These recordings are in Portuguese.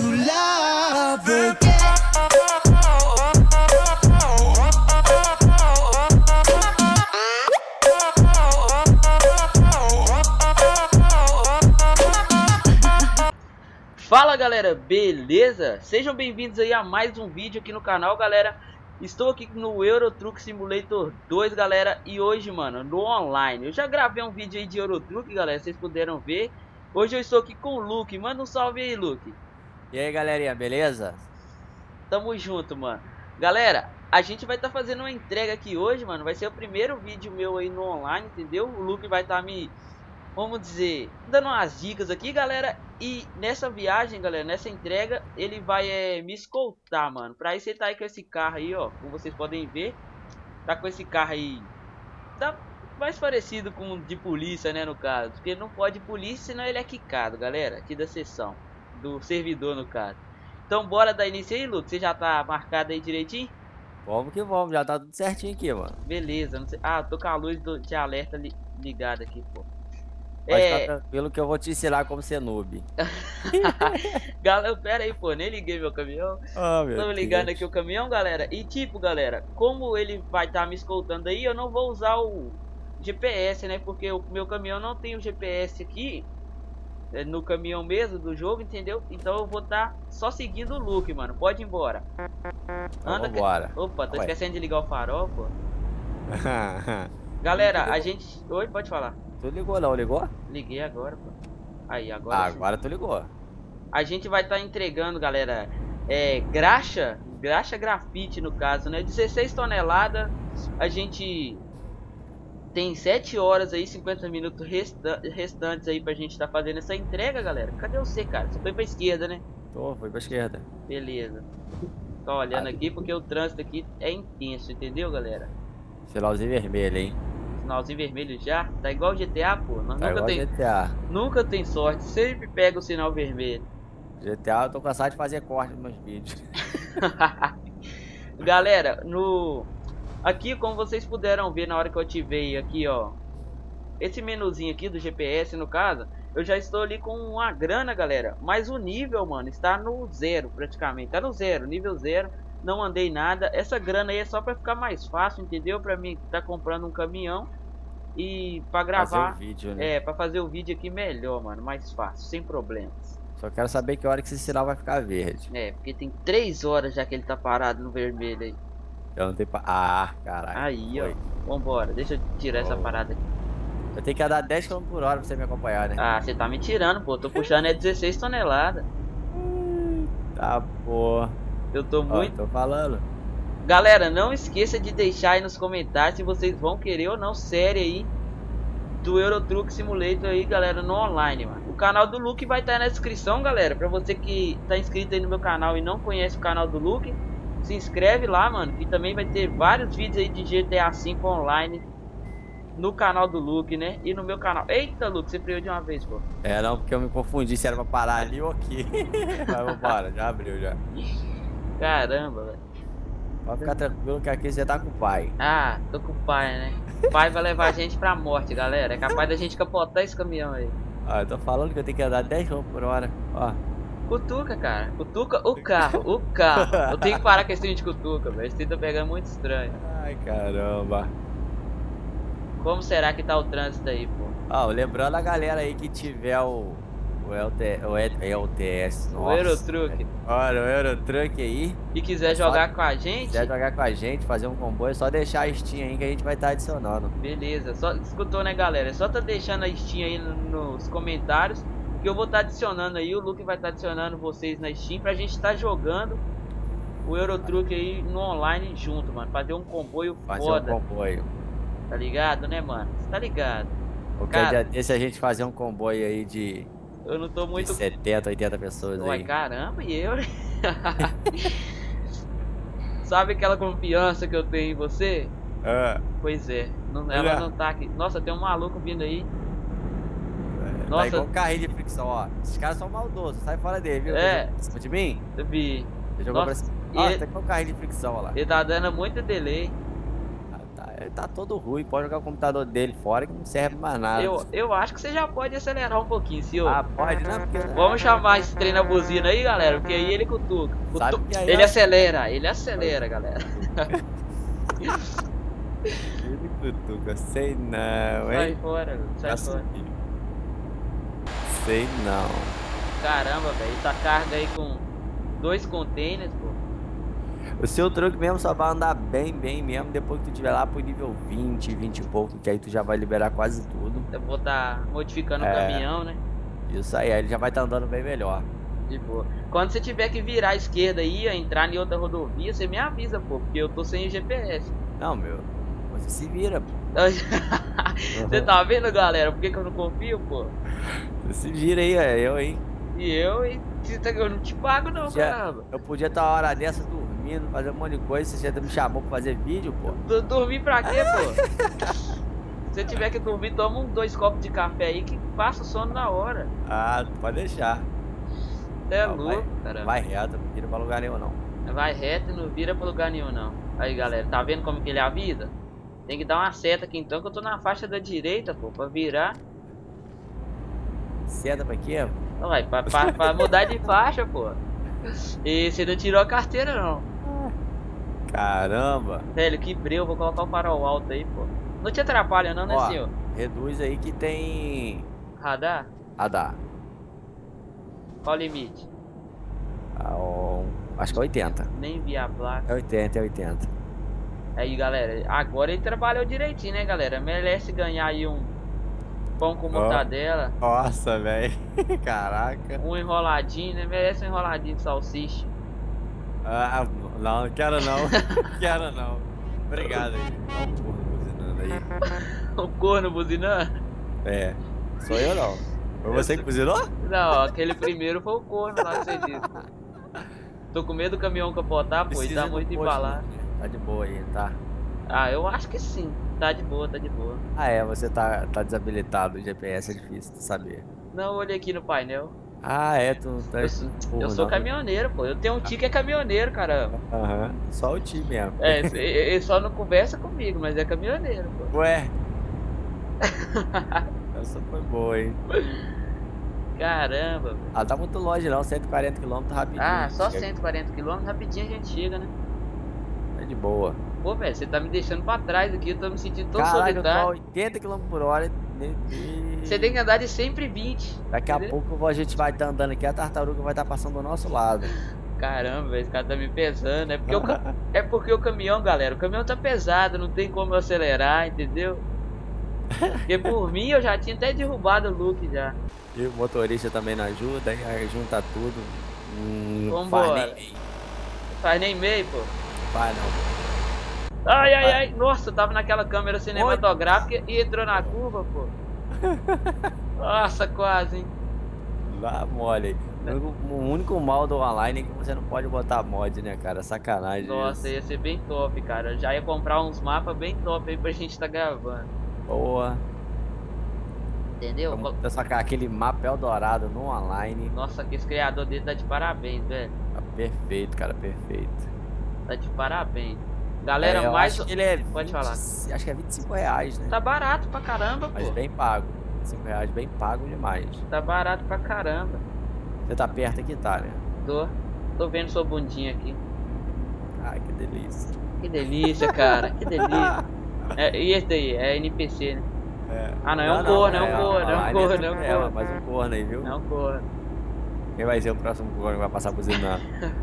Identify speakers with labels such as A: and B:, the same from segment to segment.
A: love again.
B: Fala galera, beleza? Sejam bem-vindos aí a mais um vídeo aqui no canal, galera. Estou aqui no Euro Truck Simulator 2, galera. E hoje, mano, no online. Eu já gravei um vídeo aí de Euro Truck, galera, vocês puderam ver. Hoje eu estou aqui com o Luke. Manda um salve aí, Luke.
C: E aí, galerinha, beleza?
B: Tamo junto, mano. Galera, a gente vai estar fazendo uma entrega aqui hoje, mano. Vai ser o primeiro vídeo meu aí no online, entendeu? O Luke vai estar me, vamos dizer, dando umas dicas aqui, galera. E nessa viagem, galera, nessa entrega, ele vai me escoltar, mano. Pra isso ele tá aí com esse carro aí, ó. Como vocês podem ver, tá com esse carro aí. Tá mais parecido com um de polícia, né, no caso. Porque ele não pode polícia, senão ele é quicado, galera. Aqui da sessão, do servidor, no caso. Então bora dar início aí, Luke. Você já tá marcado aí direitinho?
C: Vamos que vamos, já tá tudo certinho aqui, mano.
B: Beleza, não sei. Ah, tô com a luz de alerta ligada aqui, pô.
C: Pode ficar tranquilo que eu vou te ensinar como ser noob.
B: Galera, pera aí, pô, nem liguei meu caminhão.
C: Oh, meu
B: Tô ligando
C: Deus.
B: aqui o caminhão, galera. E tipo, galera, como ele vai estar me escoltando aí, eu não vou usar o GPS, né? Porque o meu caminhão não tem o GPS aqui no caminhão mesmo do jogo, entendeu? Então eu vou estar só seguindo o Luke, mano. Pode ir embora.
C: Anda, vambora.
B: Opa, tô esquecendo de ligar o farol, pô. Galera, a gente... Oi, pode falar.
C: Tu ligou não, ligou?
B: Liguei agora, pô. Aí, agora
C: Ah, agora tu ligou.
B: a gente vai estar entregando, galera, graxa grafite no caso, né? 16 toneladas. A gente tem 7 horas aí, 50 minutos restantes aí pra gente estar fazendo essa entrega, galera. Cadê você, cara? Você foi pra esquerda, né?
C: Tô, foi pra esquerda.
B: Beleza. Tô olhando aqui porque o trânsito aqui é intenso, entendeu, galera?
C: Sinalzinho vermelho, hein?
B: Sinalzinho vermelho já. Tá igual GTA, pô. Nós
C: Tá igual GTA.
B: nunca tem sorte. Sempre pega o sinal vermelho.
C: GTA eu tô cansado de fazer corte nos meus vídeos.
B: Galera, aqui, como vocês puderam ver na hora que eu ativei aqui, ó, esse menuzinho aqui do GPS, no caso, eu já estou ali com uma grana, galera. Mas o nível, mano, está no zero praticamente. Tá no zero, nível zero. Não andei nada. Essa grana aí é só pra ficar mais fácil, entendeu? Pra mim tá comprando um caminhão e pra gravar,
C: fazer o vídeo, né?
B: pra fazer o vídeo aqui melhor, mano, mais fácil, sem problemas.
C: Só quero saber que hora que esse sinal vai ficar verde.
B: Porque tem 3 horas já que ele tá parado no vermelho aí.
C: Eu não tenho pa... Ah, caralho.
B: Aí,
C: foi.
B: ó. Vambora, deixa eu tirar essa parada aqui.
C: Eu tenho que andar 10 km por hora pra você me acompanhar, né?
B: Ah, você tá me tirando, pô. Tô puxando 16 toneladas.
C: Tá, pô.
B: Eu tô muito...
C: Tô falando.
B: Galera, não esqueça de deixar aí nos comentários se vocês vão querer ou não série aí do Euro Truck Simulator aí, galera, no online, mano. O canal do Luke vai estar na descrição, galera. Pra você que tá inscrito aí no meu canal e não conhece o canal do Luke, se inscreve lá, mano. Que também vai ter vários vídeos aí de GTA V online no canal do Luke, né? E no meu canal. Eita, Luke, você freou de uma vez, pô.
C: É, não, porque eu me confundi se era pra parar ali ou aqui. Mas vambora, já abriu já.
B: Caramba, velho.
C: Pode ficar tranquilo que aqui você tá com o pai.
B: Ah, tô com o pai, né? O pai vai levar a gente pra morte, galera. É capaz da gente capotar esse caminhão aí.
C: Ah, eu tô falando que eu tenho que andar 10 km por hora. Ó.
B: Cutuca, cara. Cutuca o carro, o carro. Eu tenho que parar com esse trem de cutuca, velho. Esse trem tá pegando muito estranho.
C: Ai, caramba.
B: Como será que tá o trânsito aí, pô?
C: Ó, lembrando a galera aí que tiver o LTS,
B: O Euro Truck.
C: Olha, o Euro Truck aí.
B: E quiser jogar com a gente,
C: quiser jogar com a gente, fazer um comboio, é só deixar a Steam aí que a gente vai estar adicionando.
B: beleza. Só escutou, né, galera? É só tá deixando a Steam aí nos comentários que eu vou estar adicionando aí. O Luke vai estar adicionando vocês na Steam pra gente estar jogando o Euro Truck aí no online junto, mano. Fazer um comboio foda.
C: Fazer um comboio.
B: Tá ligado, né, mano? Você tá ligado?
C: Qualquer
B: Cara,
C: dia desse a gente fazer um comboio aí de
B: eu não tô muito...
C: 70, 80 pessoas
B: Uai,
C: aí.
B: caramba, e eu? Sabe aquela confiança que eu tenho em você?
C: Ah,
B: Pois é, ela não tá aqui. Nossa, tem um maluco vindo aí.
C: tá
B: Nossa,
C: igual um carrinho de fricção, ó. Esses caras são maldosos, sai fora dele, viu?
B: É.
C: Em cima de mim?
B: eu vi.
C: Você jogou
B: Nossa,
C: pra cima.
B: e
C: Ó,
B: ele-
C: tá igual um carrinho de fricção, ó lá.
B: Ele tá dando muito delay.
C: Ah, tá. Ele tá todo ruim, pode jogar o computador dele fora que não serve mais nada.
B: Eu acho que você já pode acelerar um pouquinho, senhor.
C: Ah, pode, não? Porque...
B: Vamos chamar esse trem na buzina aí, galera, porque aí ele cutuca.
C: Sabe que aí,
B: Ele
C: ó,
B: acelera, galera.
C: ele cutuca, sei não,
B: Sai
C: hein?
B: fora, sai
C: Já
B: fora.
C: subiu. Sei não.
B: Caramba, velho, essa carga aí com 2 containers, pô.
C: O seu truque mesmo só vai andar bem mesmo depois que tu tiver lá pro nível 20, 20 e pouco, que aí tu já vai liberar quase tudo.
B: Eu vou estar modificando o
C: É.
B: caminhão, né?
C: Isso aí ele já vai estar andando bem melhor.
B: De boa. Quando você tiver que virar à esquerda aí, entrar em outra rodovia, você me avisa, pô, porque eu tô sem GPS.
C: Não, meu, você se vira, pô.
B: Você tá vendo, galera? Por que eu não confio, pô?
C: Você se vira aí, é eu, hein?
B: E eu não te pago não, caramba.
C: Eu podia estar uma hora dessa dormindo, fazer um monte de coisa, você já me chamou pra fazer vídeo, pô.
B: Dormir pra quê, pô? Se você tiver que dormir, toma 2 copos de café aí que passa o sono na hora.
C: Ah, pode deixar.
B: Você é
C: Não,
B: louco, caramba.
C: Vai reto, não vira pra lugar nenhum, não.
B: Vai reto e não vira pra lugar nenhum, não. Aí, galera, tá vendo como que ele avisa? Tem que dar uma seta aqui então, que eu tô na faixa da direita, pô, pra virar.
C: Seta pra quê?
B: Vai, pra mudar de faixa, pô. E você não tirou a carteira, não.
C: Caramba.
B: Velho, que breu, vou colocar o farol alto aí, pô. Não te atrapalha não, né,
C: Ó,
B: senhor?
C: reduz aí que tem
B: Radar?
C: radar.
B: Qual o limite?
C: Acho que é 80.
B: Nem vi a placa.
C: É 80, é 80.
B: Aí, galera, agora ele trabalhou direitinho, né, galera? Merece ganhar aí um pão com mortadela.
C: Nossa, velho. Caraca.
B: Um enroladinho, né? Merece um enroladinho de salsicha.
C: Ah, não, quero não. Quero não. Obrigado aí. Olha o porra buzinando aí.
B: O corno buzinando?
C: É. Sou eu não. Foi você que buzinou?
B: Não, aquele primeiro foi o corno lá que você disse, pô. Tô com medo do caminhão capotar, pô, e
C: Precisa
B: dá
C: do
B: muito de
C: posto,
B: embalar.
C: né? Tá de boa aí, tá?
B: Ah, eu acho que sim. Tá de boa, tá de boa.
C: Ah, é, você tá desabilitado. O GPS é difícil de saber.
B: Não, eu olhei aqui no painel.
C: Ah, é, tu tá.
B: Eu sou caminhoneiro, pô. Eu tenho um tio que é caminhoneiro, caramba.
C: Aham, só o time mesmo.
B: É, ele só não conversa comigo, mas é caminhoneiro, pô.
C: Ué. Essa foi boa, hein?
B: Caramba, velho.
C: Ah, tá muito longe não, 140 km rapidinho.
B: Ah, só
C: chega.
B: 140 km, rapidinho a gente chega, né?
C: É de boa.
B: Pô, velho, você tá me deixando pra trás aqui, eu tô me sentindo tão
C: Caralho, eu tô a
B: solitário.
C: 80 km por hora.
B: Você tem que andar de sempre 20.
C: Daqui a
B: entendeu?
C: pouco a gente vai estar andando aqui, a tartaruga vai estar passando do nosso lado.
B: Caramba, velho, esse cara tá me pesando. É porque o caminhão, galera, o caminhão tá pesado, não tem como eu acelerar, entendeu? Porque por mim eu já tinha até derrubado o Luke já.
C: E o motorista também não ajuda, aí junta tudo. Não
B: Vambora.
C: faz nem meio.
B: Faz nem meio, pô.
C: Faz não.
B: Ai. Nossa, eu tava naquela câmera cinematográfica e entrou na curva, pô. Nossa, quase, hein.
C: Lá mole aí. O único mal do online é que você não pode botar mod, né, cara? Sacanagem.
B: Nossa,
C: isso.
B: ia ser bem top, cara. Eu já ia comprar uns mapas bem top aí pra gente tá gravando.
C: Boa.
B: Entendeu?
C: Vamos sacar aquele mapa Eldorado no online.
B: Nossa, que esse criador dele tá de parabéns, velho.
C: Tá perfeito, cara, perfeito.
B: Tá de parabéns. Galera,
C: eu
B: mais.
C: acho que ele é
B: Pode falar.
C: Acho que é R$25, né?
B: Tá barato pra caramba,
C: Mas
B: pô.
C: bem pago. R$25 bem pago demais.
B: Tá barato pra caramba.
C: Você tá perto aqui, tá, né?
B: Tô vendo sua bundinha aqui.
C: Ai, que delícia.
B: Que delícia, cara. Que delícia. E esse daí? É NPC, né?
C: É.
B: Ah, não, é um corno, é um corno, é um
C: online
B: corno, é um
C: tranquilo,
B: corno.
C: mais um corno aí, viu?
B: É um corno.
C: Quem vai ser o próximo corno que vai passar buzinando?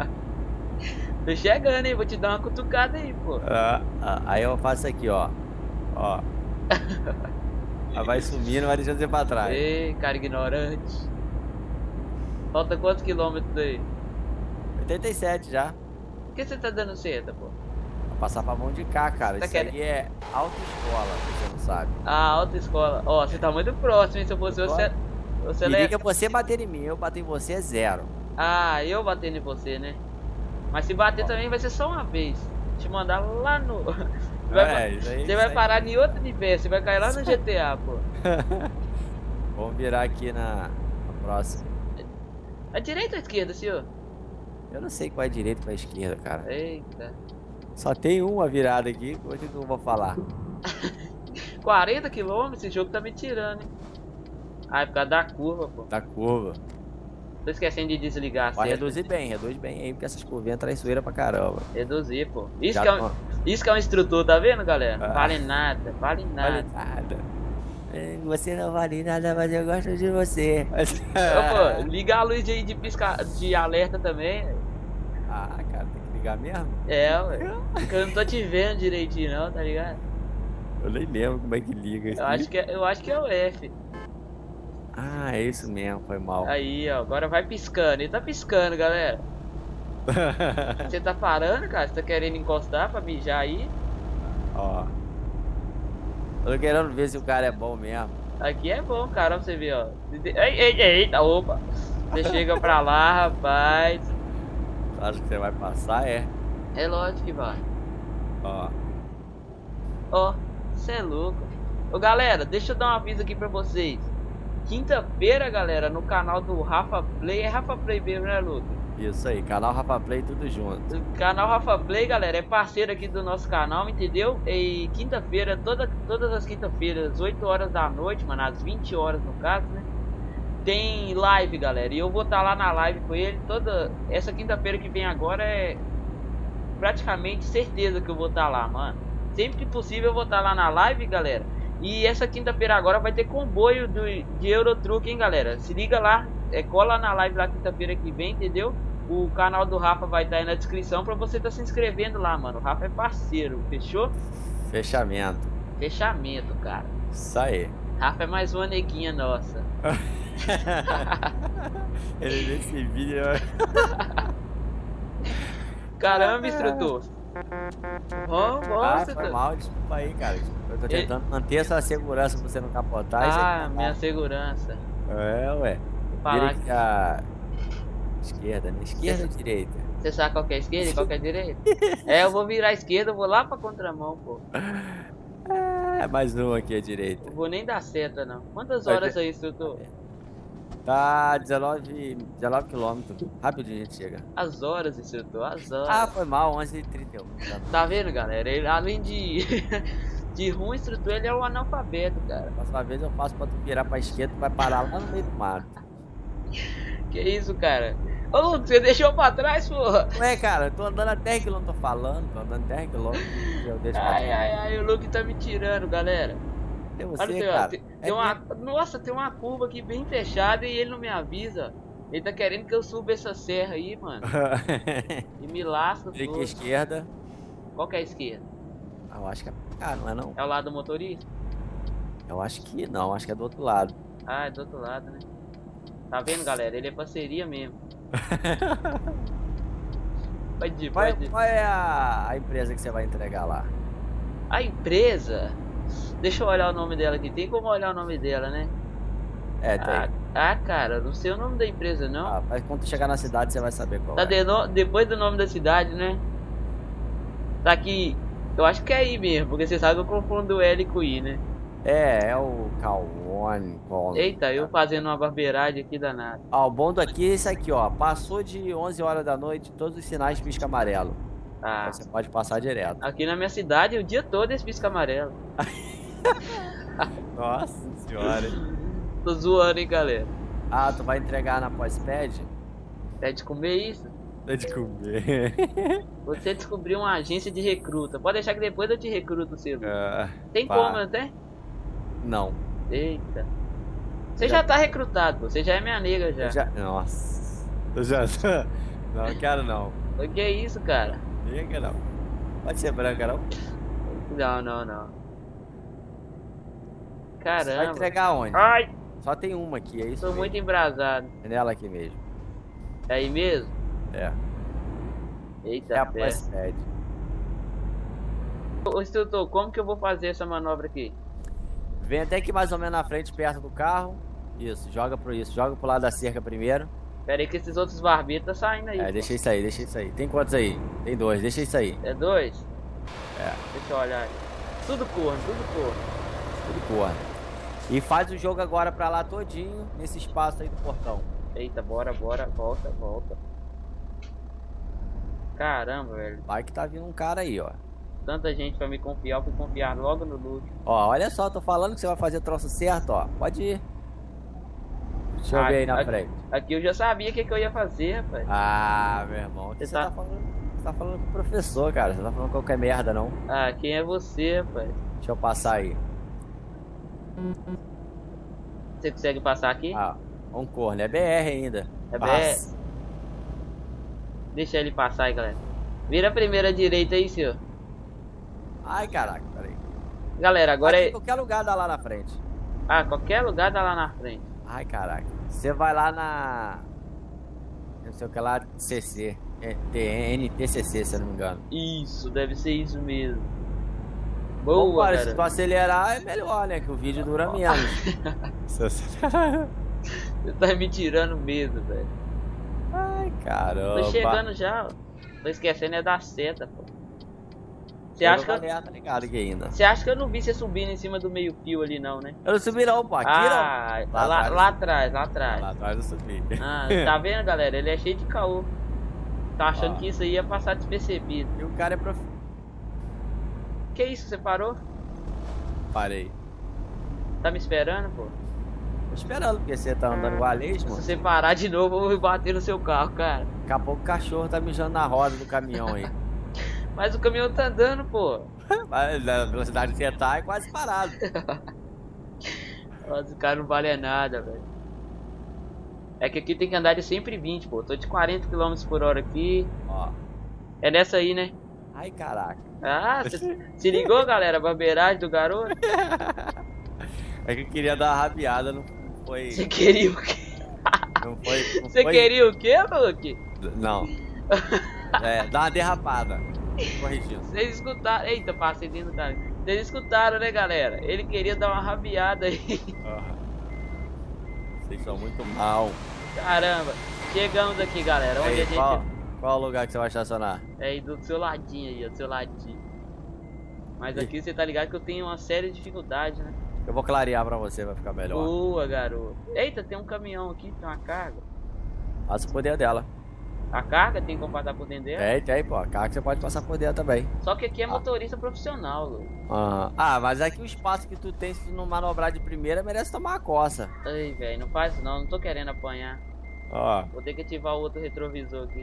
B: Tô chegando, hein? Vou te dar uma cutucada aí, pô.
C: Aí eu faço aqui, ó. Ó. Ela vai sumindo, vai deixando você pra trás.
B: Ei, cara ignorante. Falta quantos quilômetros aí?
C: 87 já.
B: Por que você tá dando seta, pô?
C: Vou passar pra mão de cá, cara.
B: Tá
C: Isso
B: querendo-
C: aí é autoescola, se você não sabe.
B: Ah, autoescola. Ó, você tá muito próximo, hein? Se eu fosse você. Você
C: Periga você bater em mim, eu bater em você é 0.
B: Ah, eu batendo em você, né? Mas se bater também vai ser só uma vez. Te mandar lá no. Você vai parar em outro nível, você vai cair lá no GTA, pô.
C: Vamos virar aqui na próxima.
B: A direita ou a esquerda, senhor?
C: Eu não sei qual é direita e qual é esquerda, cara.
B: Eita.
C: Só tem uma virada aqui, o que eu vou falar?
B: 40 km, esse jogo tá me tirando, hein? Ah, é por causa da curva, pô.
C: Da curva.
B: Tô esquecendo de desligar a
C: Pode
B: seta.
C: reduz bem aí, porque essas curvinhas é traiçoeira pra caramba.
B: Reduzir, pô.
C: Já
B: Isso que é um instrutor, tá vendo, galera? Não
C: Ah.
B: vale nada, vale nada.
C: Vale nada. Você não vale nada, mas eu gosto de você.
B: Opa, liga a luz aí de alerta também.
C: Ah, cara, tem que ligar mesmo?
B: É, ué. Porque eu não tô te vendo direitinho não, tá ligado?
C: Eu nem lembro como é que liga isso.
B: Eu acho que é o F.
C: Ah, é isso mesmo, foi mal.
B: Aí, ó, agora vai piscando. Ele tá piscando, galera. Você tá parando, cara? Você tá querendo encostar pra mijar aí?
C: Ó. Tô querendo ver se o cara é bom mesmo.
B: Aqui é bom, cara, pra você ver, ó. Eita, opa. Você chega pra lá, rapaz.
C: Acho que você vai passar, é?
B: É lógico que vai.
C: Ó.
B: Ó, você é louco. Ô, galera, deixa eu dar um aviso aqui pra vocês. Quinta-feira, galera, no canal do Rafa Play. É Rafa Play mesmo, né, Lucas?
C: Isso aí, canal Rafa Play, tudo junto.
B: O canal Rafa Play, galera, é parceiro aqui do nosso canal, entendeu? E quinta-feira, todas as quinta-feiras, 8 horas da noite, mano, às 20 horas no caso, né? Tem live, galera, e eu vou estar lá na live com ele. Essa quinta-feira que vem agora é praticamente certeza que eu vou estar lá, mano. Sempre que possível eu vou estar lá na live, galera. E essa quinta-feira agora vai ter comboio de Eurotruck, hein, galera? Se liga lá, cola na live lá quinta-feira que vem, entendeu? O canal do Rafa vai estar aí na descrição pra você estar se inscrevendo lá, mano. O Rafa é parceiro, fechou?
C: Fechamento.
B: Fechamento, cara.
C: Isso aí.
B: Rafa é mais uma neguinha nossa.
C: Ele nesse vídeo.
B: Caramba, instrutor.
C: Foi mal, desculpa aí, cara. Eu tô tentando manter essa segurança pra você não capotar.
B: Ah, minha segurança.
C: É, ué.
B: Falar que...
C: Esquerda, né? Esquerda ou direita?
B: Você sabe qual que é esquerda e qual que é direita? Eu vou virar a esquerda, eu vou lá pra contramão, pô.
C: É, mais um aqui à direita.
B: Não vou nem dar seta, não. Quantas horas aí, instrutor?
C: Tá 19 quilômetros. Rapidinho a gente chega.
B: As horas, instrutor, as horas.
C: Ah, foi mal, 11h31.
B: Tá vendo, galera? Ele, além de de ruim instrutor, ele é um analfabeto, cara.
C: Próxima vez eu faço pra tu virar pra esquerda, tu vai parar lá no meio do mato.
B: Que isso, cara? Ô, você deixou pra trás, porra?
C: Ué, cara, eu tô andando a 10 km, tô falando, tô andando 10 km.
B: Ai, o Luke tá me tirando, galera.
C: É você,
B: olha,
C: cara.
B: Nossa, tem uma curva aqui bem fechada e ele não me avisa. Ele tá querendo que eu suba essa serra aí, mano. E me lasca
C: Clique
B: todo.
C: esquerda.
B: Qual que é a esquerda?
C: Eu acho que é pra cá, não é não?
B: É o lado do motorista?
C: Eu acho que não, acho que é do outro lado.
B: Ah, é do outro lado, né? Tá vendo, galera? Ele é parceria mesmo. Pode ir.
C: Qual é a empresa que você vai entregar lá?
B: A empresa? Deixa eu olhar o nome dela aqui. Tem como olhar o nome dela, né?
C: É, tem.
B: Cara, não sei o nome da empresa, não.
C: Mas quando chegar na cidade você vai saber qual
B: tá
C: é.
B: Depois do nome da cidade, né? Tá aqui. Eu acho que é aí mesmo, porque você sabe que eu confundo o L com o I, né?
C: É o Kawane.
B: Eita, eu fazendo uma barbeiragem aqui danada.
C: Ó, o bom daqui é isso aqui, ó. Passou de 11 horas da noite, todos os sinais pisca amarelo. Então você pode passar direto.
B: Aqui na minha cidade, o dia todo esse pisca amarelo.
C: Nossa senhora.
B: Tô zoando, hein, galera.
C: Ah, tu vai entregar na pós-ped?
B: É de comer isso?
C: É de comer.
B: Você descobriu uma agência de recruta. Pode deixar que depois eu te recruto, Silvio. Tem como, não tem?
C: Não.
B: Eita. Você já tá recrutado, pô. Você já é minha nega já.
C: Nossa. Eu já. Não, quero não.
B: O que é isso, cara?
C: Nega não. Pode ser branca, não?
B: Não. Caramba.
C: Você vai entregar onde?
B: Ai!
C: Só tem uma aqui, é isso?
B: Tô muito embrasado.
C: É nela aqui mesmo.
B: É aí mesmo?
C: É.
B: Eita,
C: é a pós-ped.
B: Ô, instrutor, como que eu vou fazer essa manobra aqui?
C: Vem até aqui mais ou menos na frente, perto do carro. Isso, joga pro lado da cerca primeiro.
B: Pera aí que esses outros barbeiros tá saindo aí.
C: Deixa isso aí. Tem quantos aí? Tem 2, deixa isso aí.
B: É 2?
C: É.
B: Deixa eu olhar aí. Tudo corno.
C: Tudo corno. E faz o jogo agora pra lá todinho, nesse espaço aí do portão.
B: Eita, bora, volta. Caramba, velho.
C: Vai que tá vindo um cara aí, ó.
B: Tanta gente pra me confiar, eu fui confiar logo no Luke.
C: Ó, olha só, tô falando que você vai fazer troço certo, ó. Pode ir. Deixa eu ver aí na frente.
B: Aqui eu já sabia o que eu ia fazer, rapaz.
C: Ah, meu irmão. Você tá falando com o professor, cara. Você tá falando qualquer merda, não.
B: Ah, quem é você, rapaz?
C: Deixa eu passar aí.
B: Você consegue passar aqui?
C: Ah, um corno. É BR ainda.
B: É BR. Deixa ele passar aí, galera. Vira a primeira direita aí, senhor.
C: Ai, caraca, peraí.
B: Galera, agora
C: aqui, qualquer lugar dá lá na frente.
B: Ah, qualquer lugar dá lá na frente.
C: Ai, caraca. Você vai lá na... Não sei o que lá, CC. NTCC, se eu não me engano.
B: Isso, deve ser isso mesmo.
C: Boa, bom, cara. Se tu acelerar é melhor, né? Que o vídeo dura menos.
B: Você tá me tirando medo, velho.
C: Ai, caramba.
B: Tô chegando já, ó. Tô esquecendo é da seta, pô. Você acha que
C: tá ligado aqui ainda.
B: Você acha que eu não vi você subindo em cima do meio fio ali não, né?
C: Eu não subi não, pô. Aqui
B: não. Lá atrás. Lá
C: atrás eu subi.
B: Ah, tá vendo, galera? Ele é cheio de caô. Tá achando que isso aí ia passar despercebido.
C: E o cara é
B: Que isso? Você parou?
C: Parei.
B: Tá me esperando, pô?
C: Tô esperando, porque você tá andando igual a leite, mano.
B: Se você parar de novo, eu vou bater no seu carro, cara.
C: Daqui a pouco o cachorro tá mijando na roda do caminhão aí.
B: Mas o caminhão tá andando, pô.
C: Mas na velocidade que você tá é quase parado.
B: Nossa, o cara não vale nada, velho. É que aqui tem que andar de sempre 20, pô. Tô de 40 km por hora aqui.
C: Ó.
B: É nessa aí, né?
C: Ai, caraca.
B: Ah, se ligou, galera? A barbeiragem do garoto?
C: É que eu queria dar uma rabiada, não foi...
B: Você queria o quê?
C: Não foi...
B: Você queria o quê, Luke?
C: Não. Dar uma derrapada. Corrigindo.
B: Vocês escutaram... Eita, passei dentro do cara. Vocês escutaram, né, galera? Ele queria dar uma rabiada aí.
C: Vocês são muito mal.
B: Caramba. Chegamos aqui, galera. Onde a gente...
C: Qual o lugar que você vai estacionar?
B: É aí do seu ladinho aí, do seu ladinho. Mas aqui você tá ligado que eu tenho uma séria dificuldade, né?
C: Eu vou clarear pra você, vai ficar melhor.
B: Boa, garoto. Eita, tem um caminhão aqui, tem uma carga.
C: Passa por dentro dela.
B: A carga tem como passar por dentro dela?
C: Tem, pô. A carga você pode passar por dentro também.
B: Só que aqui é motorista profissional, Lu.
C: Mas aqui o espaço que tu tem, se tu não manobrar de primeira, merece tomar uma coça.
B: Ai, velho, não faz isso não tô querendo apanhar. Vou ter que ativar o outro retrovisor aqui.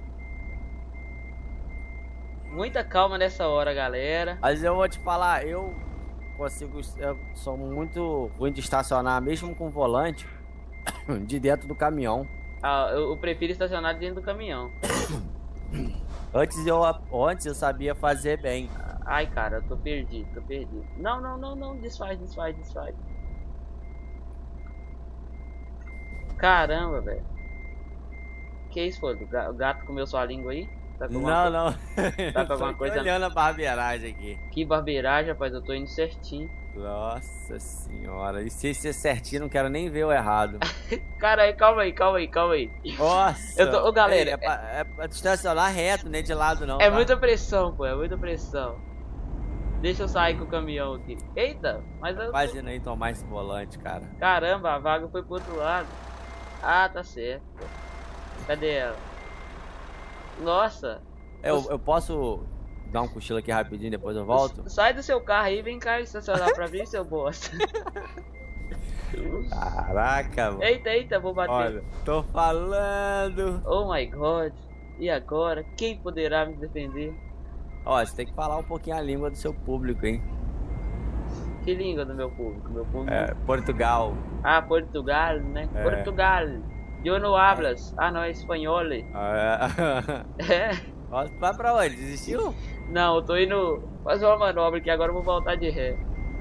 B: Muita calma nessa hora, galera.
C: Mas eu vou te falar, eu sou muito ruim de estacionar, mesmo com volante, de dentro do caminhão.
B: Eu prefiro estacionar dentro do caminhão.
C: Antes eu sabia fazer bem.
B: Ai, cara, eu tô perdido. Não, desfaz. Caramba, velho. Que isso, pô? O gato comeu sua língua aí? Tá com
C: não.
B: Tá com alguma coisa?
C: Tô olhando a barbeiragem aqui.
B: Que barbeiragem, rapaz, eu tô indo certinho.
C: Nossa senhora, e se ser certinho, não quero nem ver o errado.
B: Cara, calma aí.
C: Nossa!
B: Galera,
C: é pra estacionar reto, nem de lado não.
B: É muita pressão, pô, é muita pressão. Deixa eu sair com o caminhão aqui. Eita, mas eu...
C: Imagina aí tomar esse volante, cara.
B: Caramba, a vaga foi pro outro lado. Ah, tá certo. Cadê ela? Nossa.
C: Eu posso dar um cochilo aqui rapidinho, depois eu volto?
B: Sai do seu carro aí, vem cá estacionar pra mim, seu bosta.
C: Caraca, mano.
B: Eita, vou bater.
C: Olha, tô falando.
B: Oh my god. E agora? Quem poderá me defender?
C: Ó, você tem que falar um pouquinho a língua do seu público, hein?
B: Que língua do meu público?
C: Portugal.
B: Ah, Portugal, né? Portugal. Eu não hablas. Ah, não, é espanhol.
C: Vai pra onde? Desistiu?
B: Não, eu tô indo fazer uma manobra que agora eu vou voltar de ré.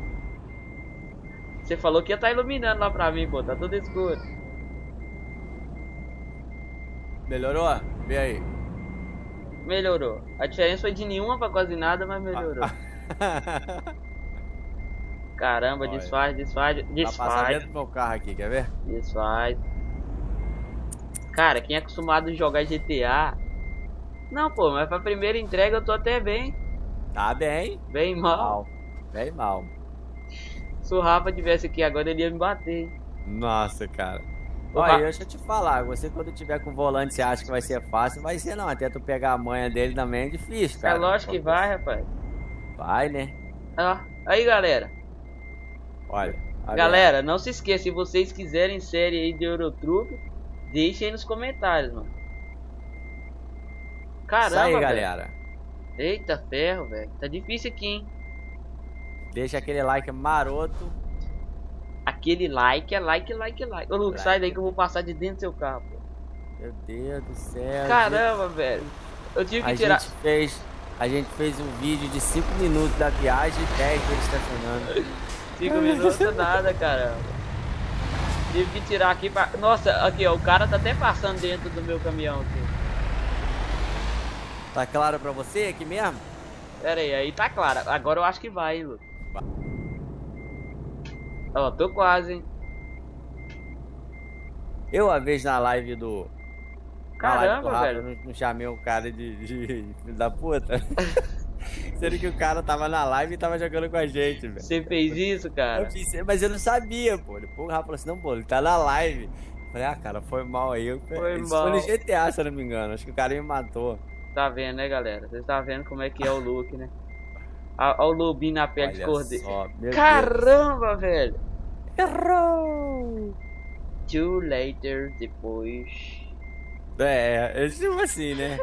B: Você falou que ia estar iluminando lá pra mim, pô. Tá tudo escuro.
C: Melhorou? Vê aí.
B: Melhorou. A diferença foi de nenhuma pra quase nada, mas melhorou. Caramba, olha. Desfaz.
C: Vai passar dentro do meu carro aqui, quer ver?
B: Desfaz. Cara, quem é acostumado a jogar GTA... Não, pô, mas pra primeira entrega eu tô até bem.
C: Tá bem.
B: Bem mal.
C: Bem mal.
B: Se o Rafa tivesse aqui agora, ele ia me bater.
C: Nossa, cara. Olha, deixa eu te falar, você quando tiver com o volante, você acha que vai ser fácil? Vai ser não, até tu pegar a manha dele também é difícil, cara.
B: É lógico que vai, rapaz.
C: Vai, né?
B: Ó, aí, galera.
C: Olha.
B: Galera, não se esqueça, se vocês quiserem série aí de Euro Truck, deixem aí nos comentários, mano. Caramba,
C: isso aí,
B: velho.
C: galera.
B: Eita ferro, velho. Tá difícil aqui, hein?
C: Deixa aquele like maroto.
B: Aquele like é like. Ô, Lucas, sai daí que eu vou passar de dentro do seu carro, pô.
C: Meu Deus do céu.
B: Caramba, velho. Eu tive que tirar.
C: A gente fez um vídeo de 5 minutos da viagem e 10 dele estacionando.
B: 5 minutos nada, caramba. Tive que tirar aqui pra... Nossa, aqui ó, o cara tá até passando dentro do meu caminhão aqui.
C: Tá claro pra você aqui mesmo?
B: Pera aí tá claro. Agora eu acho que vai, hein, Lucas. Ó, tô quase, hein.
C: Eu, uma vez na live do...
B: Caramba, velho.
C: Não chamei o cara de filho da puta. Sendo que o cara tava na live e tava jogando com a gente, velho.
B: Você fez isso, cara?
C: Eu fiz, mas eu não sabia, pô. Depois o Rafa falou assim, não, pô, ele tá na live. Eu falei, ah, cara, foi mal aí.
B: Foi
C: Isso
B: mal.
C: foi no GTA, se eu não me engano. Acho que o cara me matou.
B: Tá vendo, né, galera? Vocês tá vendo como é que é o look, né? Olha o lobinho na pele de cordeiro. Caramba, velho.
C: Errou!
B: Too later, depois.
C: É tipo assim, né?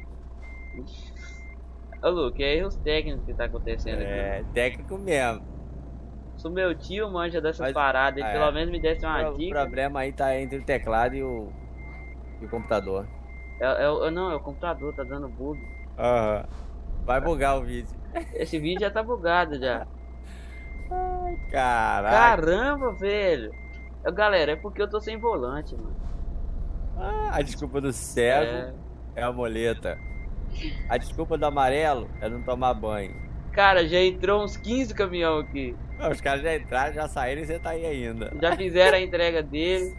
B: Ô, Luke, é erros técnicos que tá acontecendo aqui.
C: É, técnico mesmo.
B: Se o meu tio manja dessas paradas, ele pelo menos me desse uma dica.
C: O problema aí tá entre o teclado e o computador.
B: Não, é o computador, tá dando bug.
C: Aham. Vai bugar o vídeo.
B: Esse vídeo já tá bugado já.
C: Ai, caraca.
B: Caramba, velho. Galera, é porque eu tô sem volante, mano.
C: A desculpa do cego é a moleta. A desculpa do amarelo é não tomar banho.
B: Cara, já entrou uns 15 caminhão aqui.
C: Os caras já entraram, já saíram e você tá aí ainda.
B: Já fizeram a entrega dele.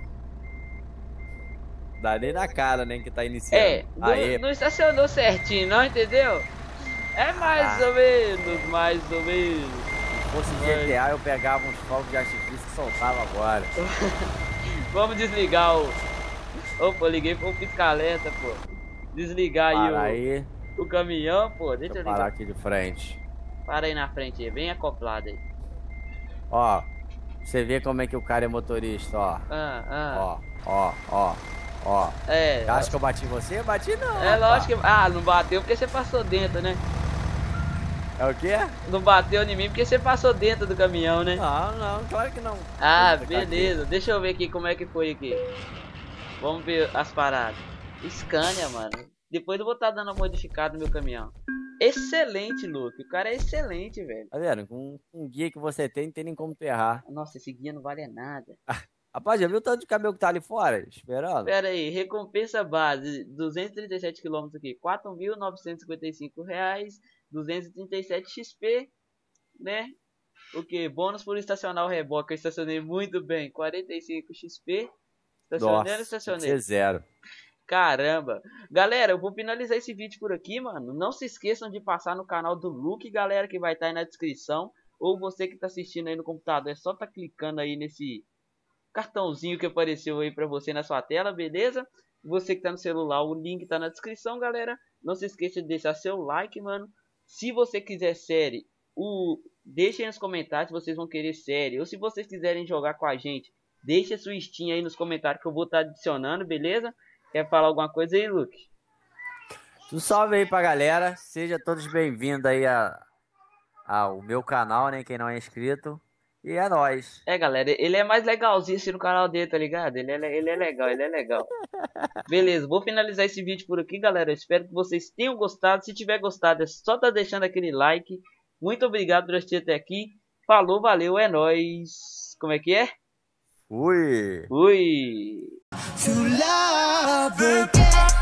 C: Dá nem na cara, né, que tá iniciando.
B: Não estacionou certinho, não, entendeu? É mais ou menos, mais ou menos.
C: Se fosse GTA, eu pegava uns fogos de artifício e soltava agora.
B: Vamos desligar o... Opa, eu liguei pro pisca-alerta, pô. Desligar aí o caminhão, pô. Deixa eu ligar.
C: Parar aqui de frente.
B: Para aí na frente aí, bem acoplado aí.
C: Ó, você vê como é que o cara é motorista, ó. Ó. Acha que eu bati em você? Bati não.
B: É lógico que... Ah, não bateu porque você passou dentro, né?
C: É o quê?
B: Não bateu em mim porque você passou dentro do caminhão, né?
C: Não, claro que não.
B: Ah, beleza. Deixa eu ver aqui como é que foi aqui. Vamos ver as paradas. Scania, mano. Depois eu vou estar dando uma modificada no meu caminhão. Excelente, Luke. O cara é excelente, velho.
C: Tá vendo? Com um guia que você tem, não tem nem como tu errar.
B: Nossa, esse guia não vale nada.
C: Rapaz, já viu o tanto de caminhão que tá ali fora? Esperando.
B: Pera aí, recompensa base, 237 km aqui, R$ 4.955, 237 XP, né? O que? Bônus por estacionar o reboque, eu estacionei muito bem, 45 XP. Estacionei.
C: Nossa, zero.
B: Caramba. Galera, eu vou finalizar esse vídeo por aqui, mano. Não se esqueçam de passar no canal do Luke, galera, que vai estar aí na descrição. Ou você que tá assistindo aí no computador, é só tá clicando aí nesse cartãozinho que apareceu aí pra você na sua tela, beleza? Você que tá no celular, o link tá na descrição, galera. Não se esqueça de deixar seu like, mano. Se você quiser série, deixa aí nos comentários se vocês vão querer série. Ou se vocês quiserem jogar com a gente, deixa sua Steam aí nos comentários que eu vou estar adicionando, beleza? Quer falar alguma coisa aí, Luke?
C: Um salve aí pra galera. Sejam todos bem-vindos aí ao meu canal, né? Quem não é inscrito. E é nóis.
B: Galera, ele é mais legalzinho assim no canal dele, tá ligado? Ele é legal. Beleza, vou finalizar esse vídeo por aqui, galera. Espero que vocês tenham gostado. Se tiver gostado, é só tá deixando aquele like. Muito obrigado por assistir até aqui. Falou, valeu, é nóis. Como é que é?
C: Fui.
B: Fui.
A: To love again.